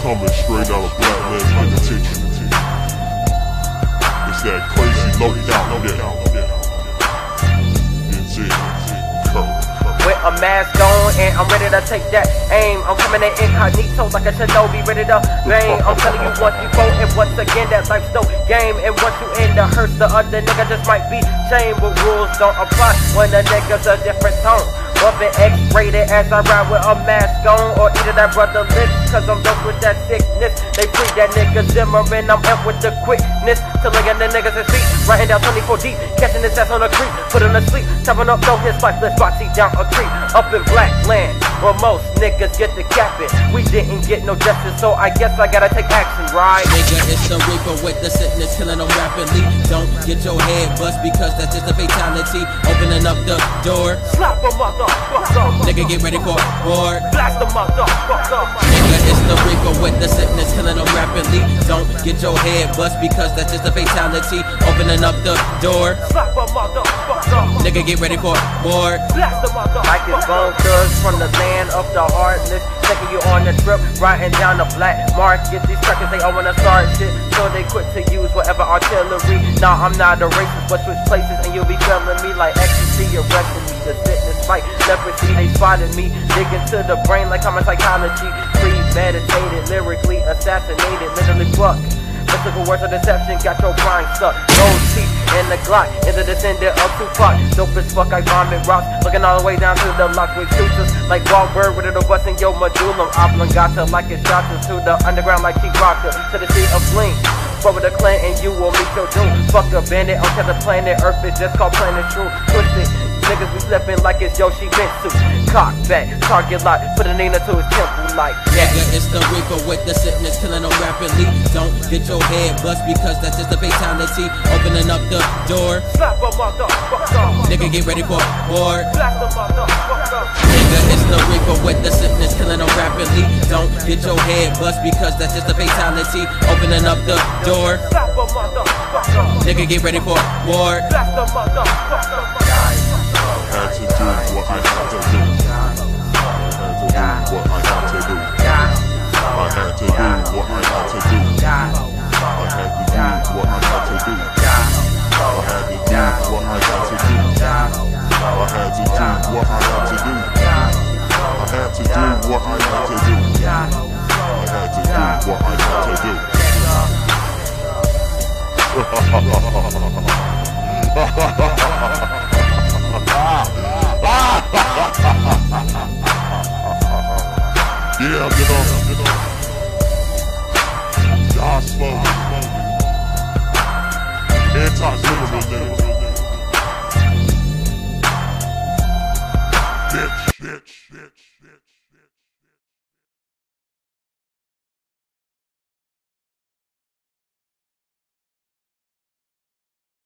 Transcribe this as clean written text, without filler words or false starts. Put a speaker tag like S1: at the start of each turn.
S1: Coming straight out of BlvckLvnd penitentiary. It's that crazy Loccin Wit.
S2: With a mask on and I'm ready to take that aim. I'm coming in incognito like a shinobi, ready to bang. I'm telling you once before and once again that life's no game. And once you in the hearse, the other nigga just might be shame. But rules don't apply when the nigga's a different tone. Bumping X-rated as I ride with a mask on. Or either that brother lives, cause I'm done with that sickness. They free that nigga Zimmerman, I'm up with the quickness. Tilling the niggas his feet, riding down 24 deep. Catching his ass on a creep, put him to sleep. Chopping up, throw his lifeless boxy down a creep. Up in BlvckLvnd, where most niggas get the capping. We didn't get no justice, so I guess I gotta take action, right?
S3: Nigga, it's the reaper with the sickness, killing them rapidly. Don't get your head bust because that's just a fatality. Opening up the door,
S2: slap a motherfucker.
S3: Nigga, get ready for war.
S2: Blast a motherfucker.
S3: Nigga, it's the reaper with the sickness, killing them rapidly. Don't get your head bust because that's just a fatality. Opening up the door,
S2: slap a motherfucker.
S3: Nigga, get ready for war.
S2: Blast a motherfucker. Like it's bone thugs from the land of the heartless. Taking you on the trip, riding down the black market. These crackers, they all wanna start shit, so they quit to use whatever artillery. Nah, I'm not a racist, but switch places and you'll be feeling me like ecstasy. Arresting me, the sickness fight leprosy. They spotted me, digging to the brain like I'm a psychology. Premeditated, lyrically assassinated, literally fuck. Mystical words of deception got your grind stuck. Gold teeth in the Glock, is a descendant of Tupac. Dope as fuck, I vomit rocks. Looking all the way down to the lock with shooters. Like Wahlberg with it bust in your medulla. Oblongata like it's shots to the underground like Chief Rocker. To the sea of fling. Fuck with a clan and you will meet your doom. Fuck a bandit on the planet Earth, it's just called planet true. Twisted. Niggas be stepping like it's Yoshi Bensu. Cock back, target lock, put a Nina to his temple like that.
S3: Nigga, it's the reaper with the sickness, killing them rapidly. Don't get your head bust because that's just a fatality. Opening up the door,
S2: slap a motherfucker.
S3: Nigga, get ready for war.
S2: Blast a motherfucker.
S3: Nigga, it's the reaper with the sickness, killing them rapidly. Don't get your head bust because that's just a fatality. Opening up the door,
S2: slap a motherfucker.
S3: Nigga, get ready for war.
S2: Blast a motherfucker.
S1: Had to do what I had to do. I had to do what I had to do. I had to do what I had to do. I had to do what I had to do. I had to do what I had to do. I had to do what I had to do. I had to do what I had to do. I had to do what I had to do. Yeah, get on. Y'all slow. Anti-Zimmerman, nigga.